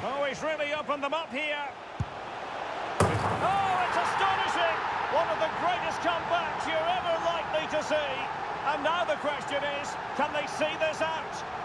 Oh, he's really opened them up here. Oh, it's astonishing! One of the greatest comebacks you're ever likely to see. And now the question is, can they see this out?